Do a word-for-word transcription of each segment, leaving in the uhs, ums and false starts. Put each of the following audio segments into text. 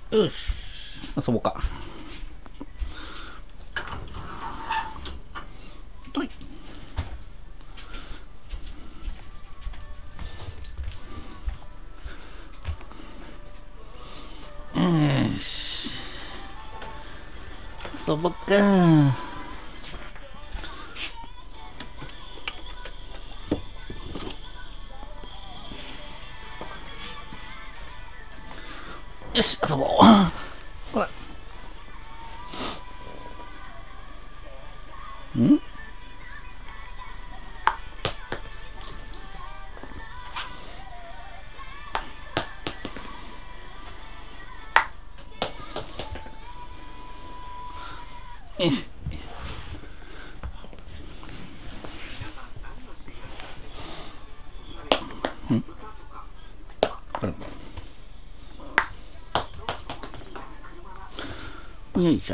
よし、遊ぼうか。とい。よし。遊ぼうか。よし、遊ぼう。ほら。ん？よし。ん？これ。よいしょ。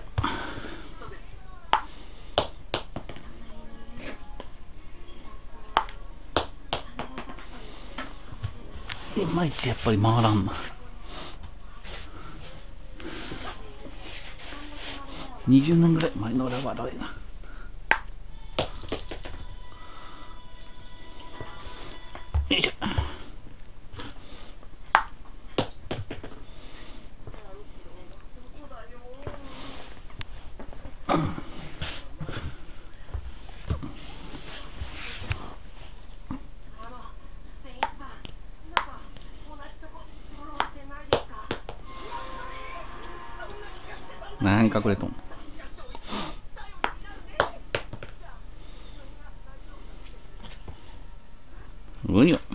いまいちやっぱり回らんな。にじゅうねんぐらい前の俺は悪いな。よいしょ。何隠れとんの？うにょ。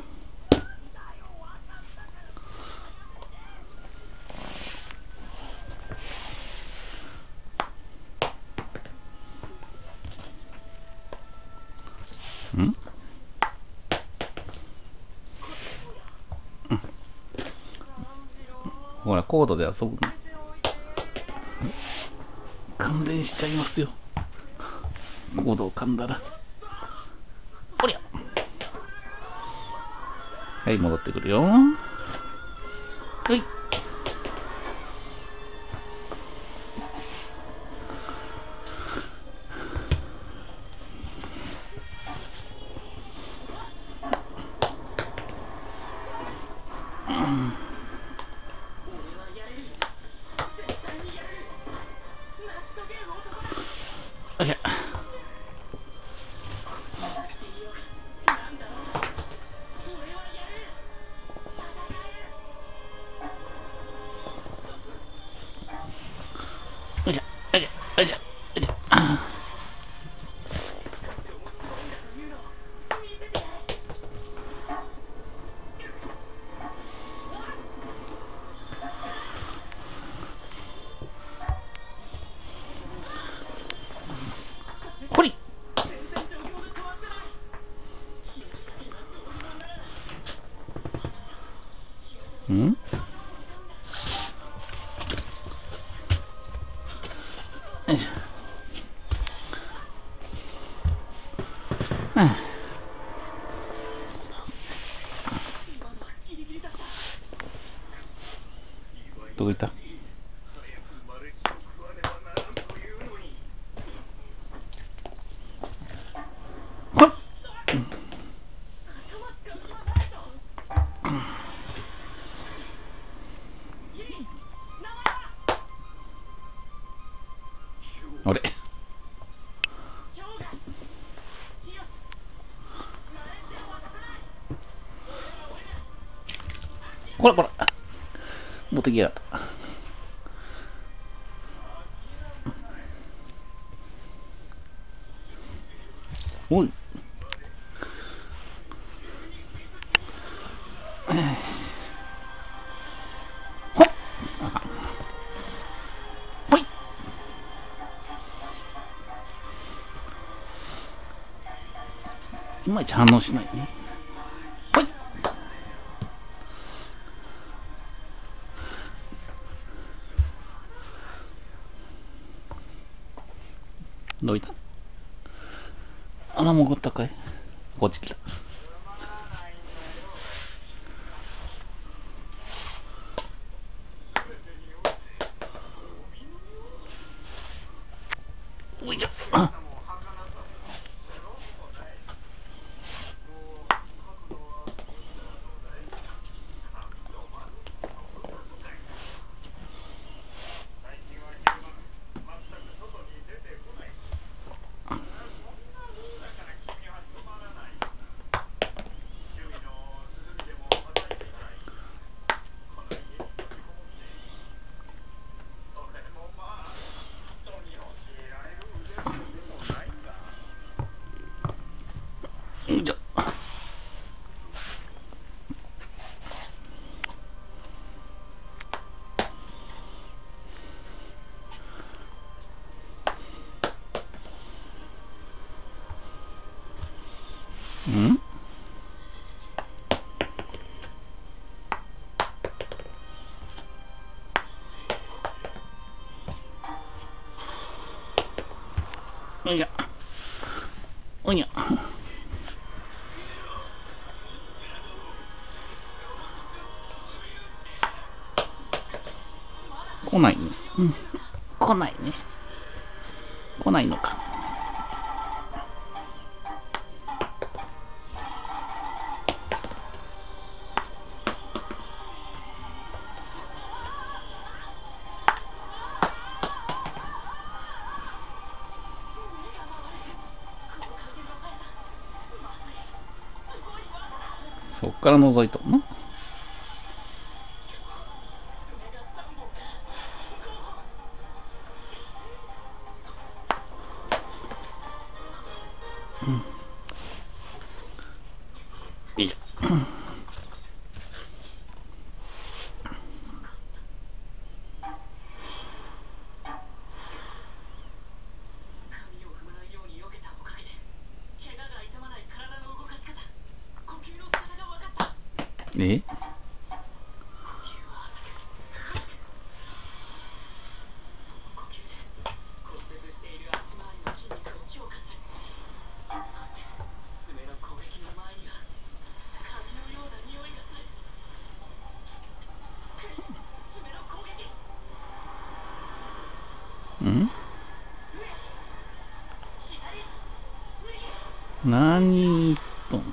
ん？うん、ほらコードで遊ぶの。感電しちゃいますよ。コードを噛んだら。おりゃ。はい、戻ってくるよ。はい。よいしょ。よいしょ、よいしょ、よいしょ、よいしょ。こり。ん？よいしょ。はあ、どこ行った？ほっ。あれ。こらこら。持ってきやがった。おい。ほっ。ほい。いまいち反応しないね。ほい。どういった？あら、潜ったかい？こっち来た。 おにゃおにゃ。来ないね。うん。来ないね。来ないのか。そっから覗いとんの。うん。よいしょ。え？ん？何とん？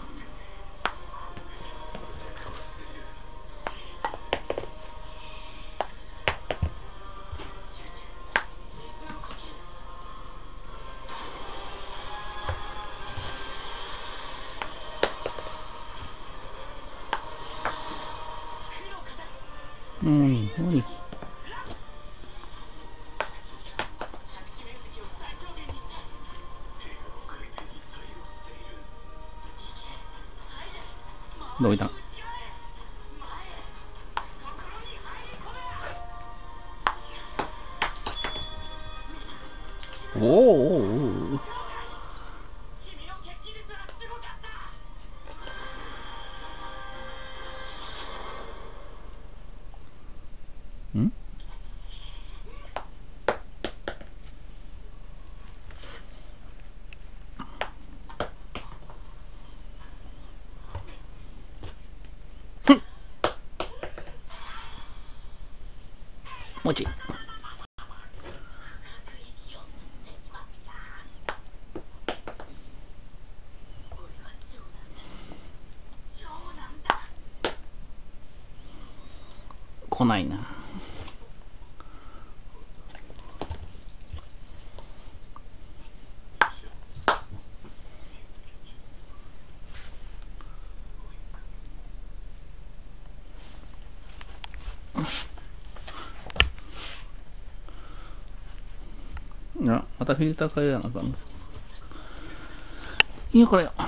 何何？どういたん？おおおお。ん？もち。来ないな。あ、またフィルター変えやなあかんの。いいよこれよ。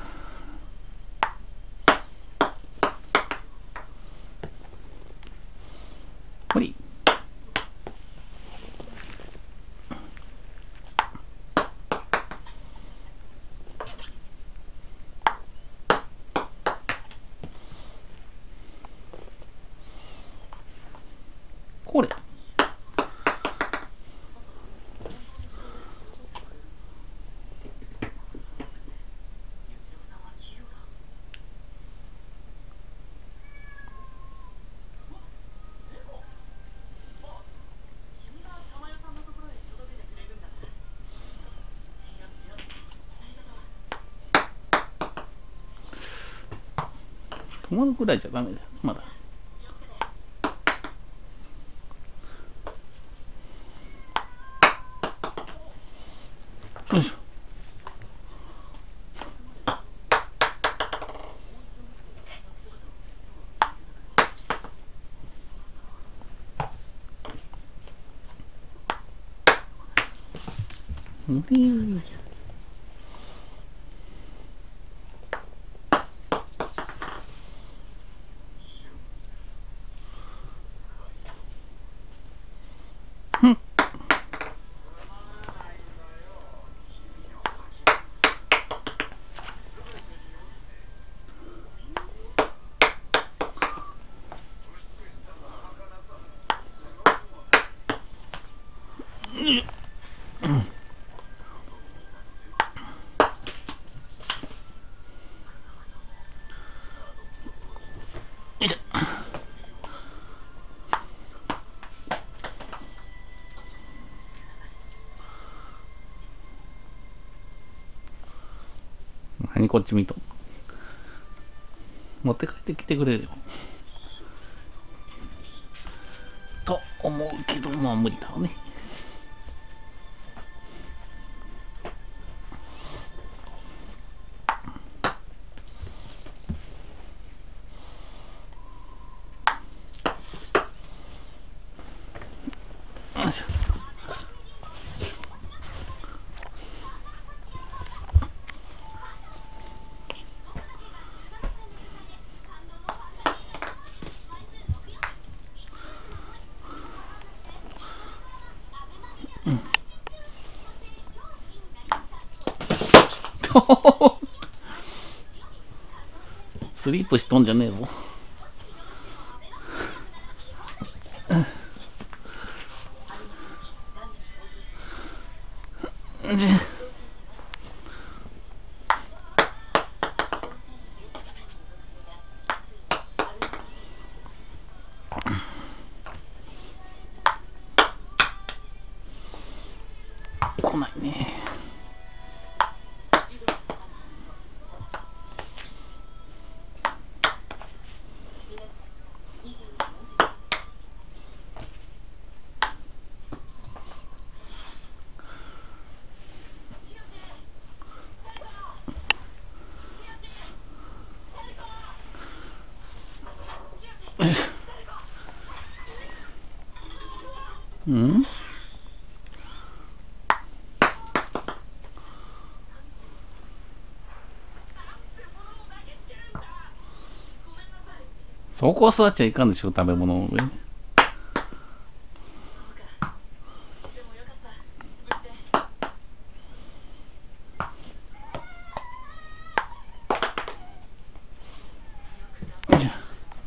ほり。これ。止まるくらいじゃダメだよまだ。よいしょ。うぃ何こっち見と。持って帰ってきてくれるよ。と思うけど、まあ無理だろうね。よいしょ。スリープしとんじゃねえぞ。来ないね。うん？そこは座っちゃいかんでしょ、食べ物の上に。よいしょ。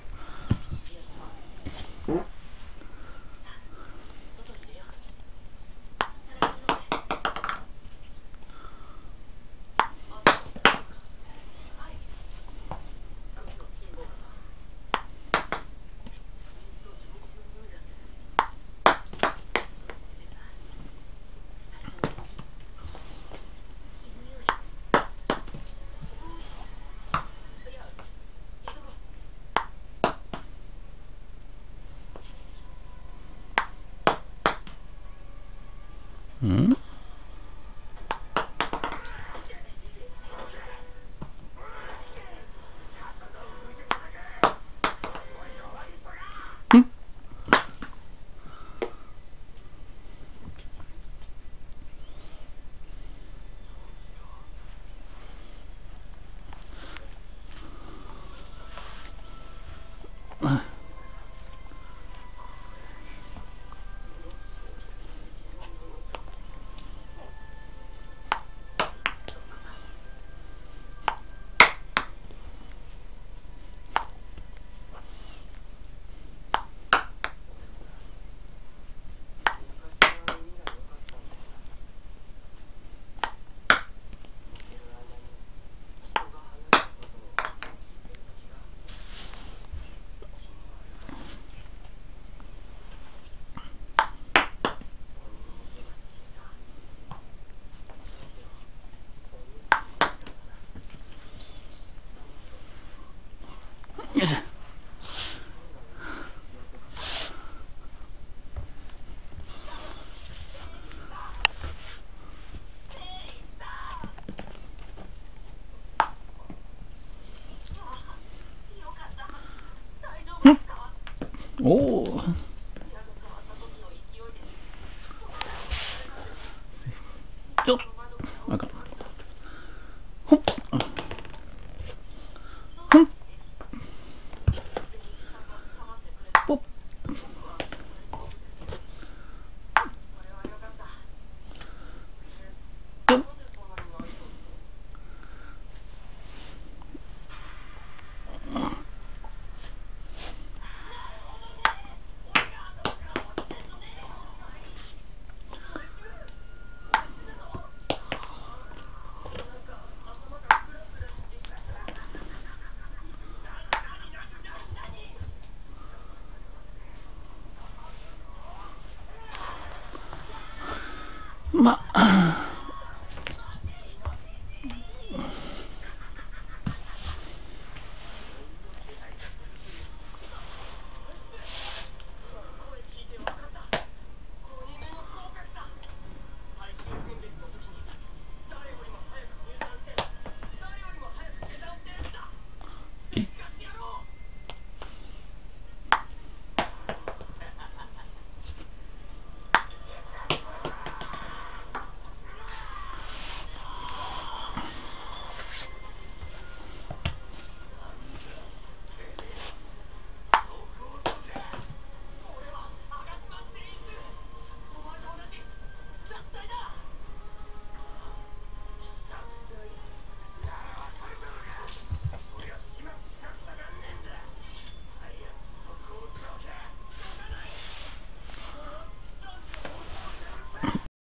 うん？よいしょ。おお。ちょっ。あかん。ほっ。ほん。ぽっ。よっ。まあ